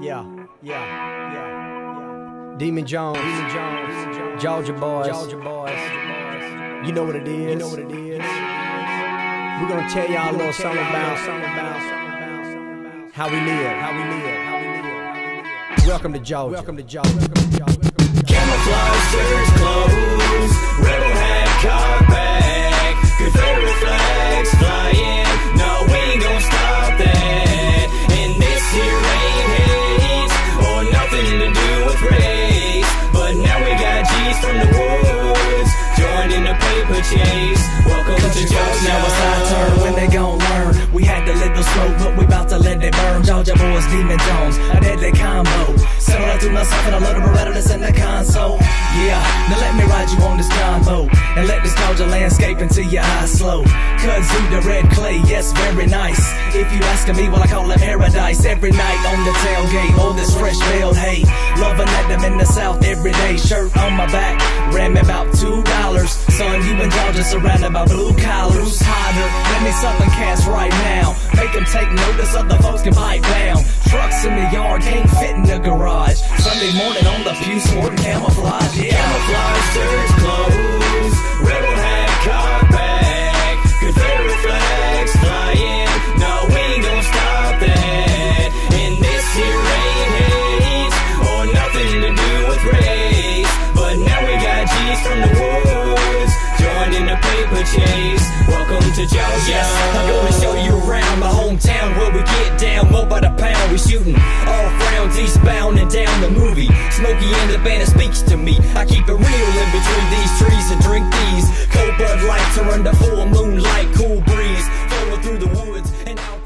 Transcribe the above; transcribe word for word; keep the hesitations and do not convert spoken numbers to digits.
yeah, yeah, yeah. Demon Jones, Demon Jones, Georgia boys, Georgia boys. You know what it is. You know what it is. We're gonna tell y'all a little something about, something about, how we live, how we live, how we live. Welcome to Georgia. Welcome to Georgia. Welcome to Georgia. Camouflage shirts, clothes, rebel hat, cock back, Confederate flags flying. No, we ain't gon' stop that. And this here ain't hate or nothing to do with race, but now we got G's from the woods joined in the paper chase. Welcome to Georgia. Now it's our turn. When they gon' learn? We had a little smoke, but we bout to let it burn. Georgia boys, Demon Jones, a deadly combo. Settle that to myself and a little Beretta that's in the console. Yeah, now let me ride you on this combo and let this Georgia landscape into your eyes slow. Kudzu, the red clay, yes, very nice. If you asking me, well, I call it paradise. Every night on the tailgate, all this fresh veiled hay. Loving at them in the south every day. Shirt on my back, ran me about two dollars. Son, you in Georgia surrounded by blue collars. Hotter, let me southern cast right now. Make them take notice, other folks can pipe down. Trucks in the yard can't fit in the garage. Sunday morning on the pew sporting camouflage, yeah. Camouflage shirts, clothes, rebel hat, cock back, Confederate flags flying. No, we ain't gon' stop that. And this here ain't hate or nothing to do with race, but now we got G's from the woods joined in the paper chase. Welcome to Georgia. Yes, I'm gonna show you around my hometown where we get down more by the pound. We shooting off rounds eastbound and down the movie. Smokey and the band speaks to me. I keep it real in between these trees and drink these cold Bud Lights are under full moonlight, cool breeze flowing through the woods and out.